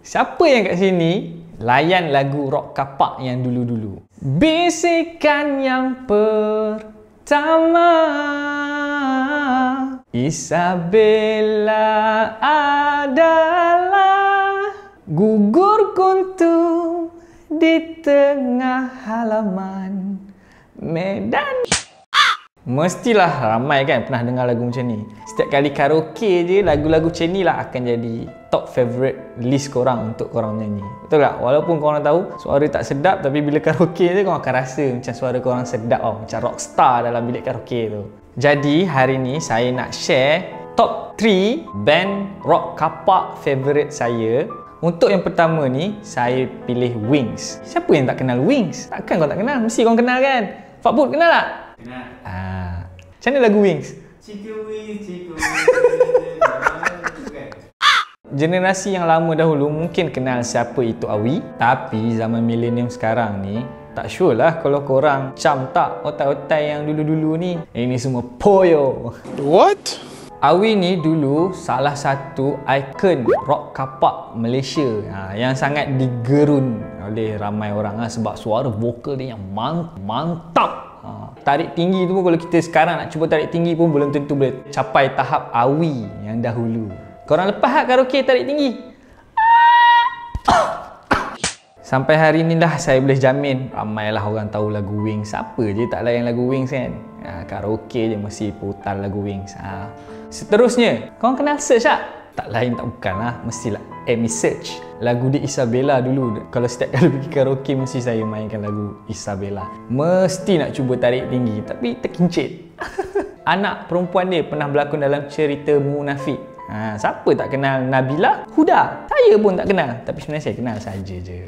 Siapa yang kat sini layan lagu rock kapak yang dulu-dulu? Bisikan yang pertama, Isabella adalah gugur kuntum di tengah halaman Medan. Mestilah ramai kan pernah dengar lagu macam ni. Setiap kali karaoke je, lagu-lagu macam ni lah akan jadi top favourite list korang untuk korang nyanyi. Betul tak? Walaupun korang tahu suara tak sedap, tapi bila karaoke je korang akan rasa macam suara korang sedap tau. Macam rockstar dalam bilik karaoke tu. Jadi hari ni saya nak share top 3 band rock kapak favourite saya. Untuk yang pertama ni, saya pilih Wings. Siapa yang tak kenal Wings? Takkan kau tak kenal? Mesti korang kenal kan? Fakbud kenal tak? Kenal. Macam mana lagu Wings? Cika Wings. Generasi yang lama dahulu mungkin kenal siapa itu Awi. Tapi zaman milenium sekarang ni, tak sure lah kalau korang cam tak otai-otai yang dulu-dulu ni. Ini semua poyo. What? Awi ni dulu salah satu ikon rock kapak Malaysia yang sangat digerun oleh ramai orang sebab suara vokal dia yang mantap. Tarik tinggi tu pun kalau kita sekarang nak cuba tarik tinggi pun belum tentu boleh capai tahap Awi yang dahulu. Korang lepas tak karaoke tarik tinggi? Sampai hari ni dah saya boleh jamin ramailah orang tahu lagu Wings. Siapa je tak layan lagu Wings kan? Karaoke je mesti putar lagu Wings. Seterusnya, korang kenal Search tak? Tak lain tak bukan lah, mestilah Amy Search. Lagu dia Isabella dulu. Kalau setiap kali pergi karaoke mesti saya mainkan lagu Isabella. Mesti nak cuba tarik tinggi tapi terkincit. Anak perempuan dia pernah berlakon dalam cerita Munafik. Siapa tak kenal Nabila Huda? Saya pun tak kenal, tapi sebenarnya saya kenal saja je.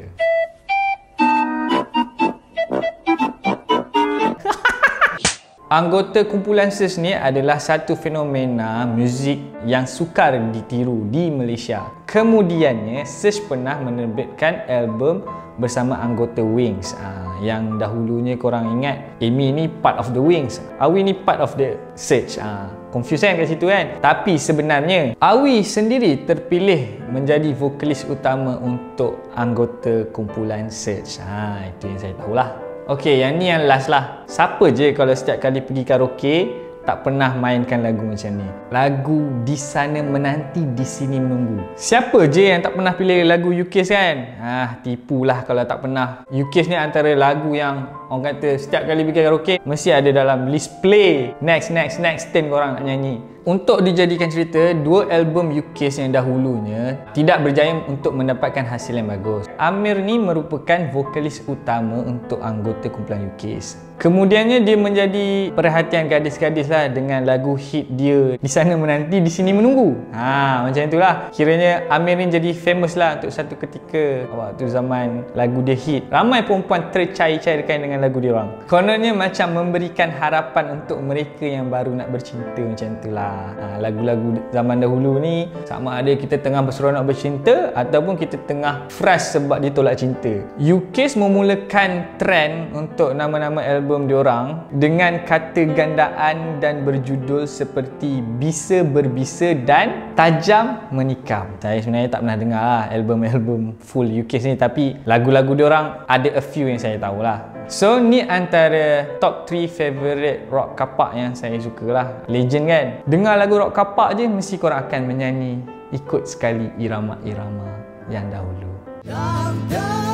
Anggota kumpulan Search ni adalah satu fenomena muzik yang sukar ditiru di Malaysia. Kemudiannya, Search pernah menerbitkan album bersama anggota Wings. Yang dahulunya korang ingat, Amy ni part of the Wings, Awi ni part of the Search. Confuse kan kat situ kan? Tapi sebenarnya, Awi sendiri terpilih menjadi vokalis utama untuk anggota kumpulan Search. Itu yang saya tahulah. Okey, yang ni yang last lah. Siapa je kalau setiap kali pergi karaoke tak pernah mainkan lagu macam ni? Lagu Di Sana Menanti Di Sini Menunggu. Siapa je yang tak pernah pilih lagu UKIS kan? Tipulah kalau tak pernah. UKIS ni antara lagu yang orang kata setiap kali pergi karaoke mesti ada dalam list play. Next 10 korang nak nyanyi. Untuk dijadikan cerita, dua album UKIS yang dahulunya tidak berjaya untuk mendapatkan hasil yang bagus. Amir ni merupakan vokalis utama untuk anggota kumpulan UKIS. Kemudiannya dia menjadi perhatian gadis-gadis lah dengan lagu hit dia Di Sana Menanti Di Sini Menunggu. Macam itulah. Kiranya Amir ni jadi famous lah untuk satu ketika waktu zaman lagu dia hit. Ramai perempuan tercair-cairkan dengan lagu dia orang. Kononnya macam memberikan harapan untuk mereka yang baru nak bercinta macam itulah. Lagu-lagu zaman dahulu ni sama ada kita tengah berseronok bercinta ataupun kita tengah frust sebab ditolak cinta. UKIS memulakan trend untuk nama-nama album diorang dengan kata gandaan dan berjudul seperti Bisa Berbisa dan Tajam Menikam. Saya sebenarnya tak pernah dengar lah album-album full UKIS ni, tapi lagu-lagu diorang ada a few yang saya tahulah. So ni antara top 3 favourite rock kapak yang saya suka lah. Legend kan? Dengar lagu rock kapak je mesti korang akan menyanyi ikut sekali irama-irama yang dahulu.